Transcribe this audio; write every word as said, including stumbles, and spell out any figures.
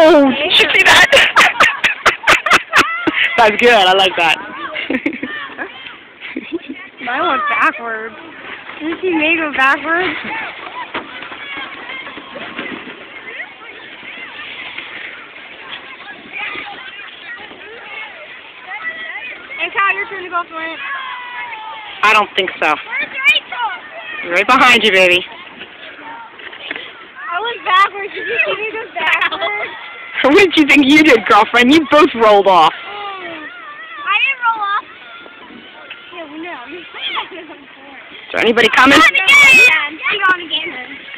Oh, did you see that? That's good. I like that. Mine went backwards. Didn't she make it backwards? Hey, Kyle, your turn to go for it. I don't think so. Where's Rachel? Right behind you, baby. I went backwards. Did you see me go backwards? What did you think you did, girlfriend? You both rolled off. Oh, I didn't roll off. Yeah, we know. Is there anybody coming? She gone again. She gone again.